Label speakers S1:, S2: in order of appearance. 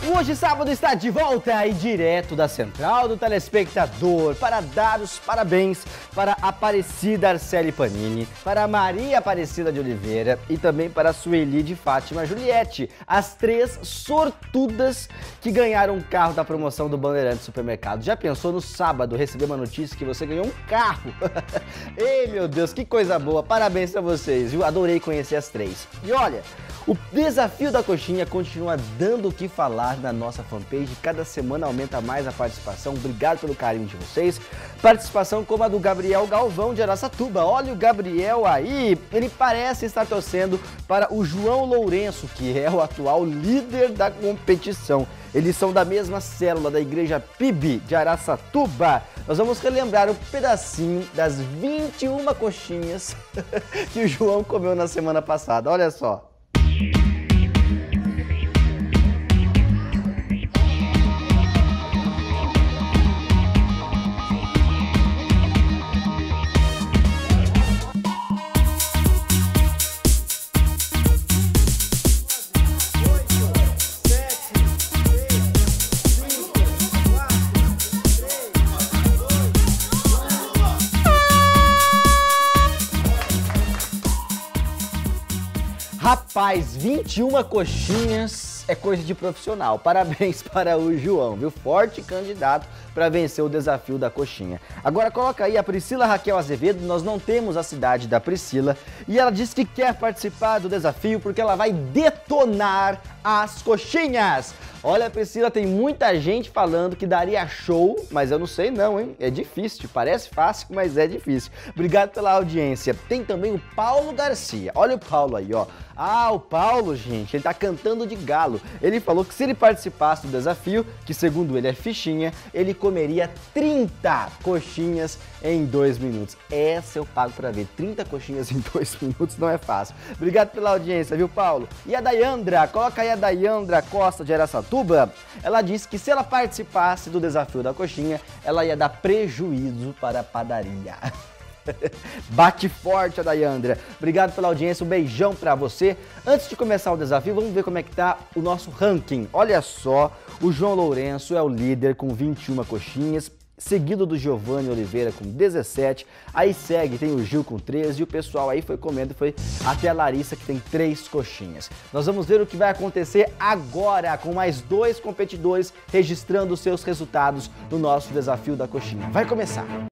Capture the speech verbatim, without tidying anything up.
S1: Hoje, sábado, está de volta e direto da Central do Telespectador para dar os parabéns para Aparecida Arceli Panini, para Maria Aparecida de Oliveira e também para Sueli de Fátima Juliette, as três sortudas que ganharam um carro da promoção do Bandeirantes Supermercado. Já pensou no sábado receber uma notícia que você ganhou um carro? Ei, meu Deus, que coisa boa! Parabéns para vocês, viu? Adorei conhecer as três. E olha, o desafio da coxinha continua dando o que falar na nossa fanpage. Cada semana aumenta mais a participação. Obrigado pelo carinho de vocês. Participação como a do Gabriel Galvão de Araçatuba. Olha o Gabriel aí. Ele parece estar torcendo para o João Lourenço, que é o atual líder da competição. Eles são da mesma célula da Igreja P I B de Araçatuba. Nós vamos relembrar um pedacinho das vinte e uma coxinhas que o João comeu na semana passada. Olha só. Rapaz, vinte e uma coxinhas é coisa de profissional. Parabéns para o João, viu? Forte candidato para vencer o desafio da coxinha. Agora coloca aí a Priscila Raquel Azevedo. Nós não temos a cidade da Priscila e ela disse que quer participar do desafio porque ela vai detonar as coxinhas. Olha, Priscila, tem muita gente falando que daria show, mas eu não sei não, hein? É difícil, parece fácil, mas é difícil. Obrigado pela audiência. Tem também o Paulo Garcia. Olha o Paulo aí, ó. Ah, o Paulo, gente, ele tá cantando de galo. Ele falou que se ele participasse do desafio, que segundo ele é fichinha, ele comeria trinta coxinhas em dois minutos. Essa eu pago pra ver. trinta coxinhas em dois minutos não é fácil. Obrigado pela audiência, viu, Paulo? E a Dayandra, coloca aí a Dayandra Costa de Araçatuba. Ela disse que se ela participasse do desafio da coxinha, ela ia dar prejuízo para a padaria. Bate forte a Dayandra. Obrigado pela audiência, um beijão pra você. Antes de começar o desafio, vamos ver como é que tá o nosso ranking. Olha só, o João Lourenço é o líder com vinte e uma coxinhas, seguido do Giovanni Oliveira com dezessete, aí segue, tem o Gil com treze, e o pessoal aí foi comendo, foi até a Larissa que tem três coxinhas. Nós vamos ver o que vai acontecer agora com mais dois competidores registrando seus resultados no nosso desafio da coxinha. Vai começar!